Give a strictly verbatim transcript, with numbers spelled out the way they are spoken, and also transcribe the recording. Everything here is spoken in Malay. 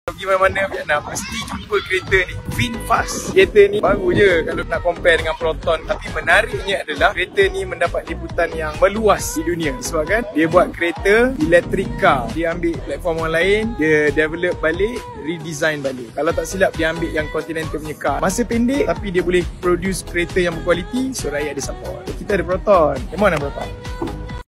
Pergi mana-mana Vietnam mesti jumpa kereta ni, VinFast. Kereta ni baru je kalau nak compare dengan Proton. Tapi menariknya adalah kereta ni mendapat liputan yang meluas di dunia disebabkan dia buat kereta electric car. Dia ambil platform orang lain, dia develop balik, redesign balik. Kalau tak silap dia ambil yang Continental punya car. Masa pendek tapi dia boleh produce kereta yang berkualiti, so rakyat dia support. Kita ada Proton. Yang mana Proton?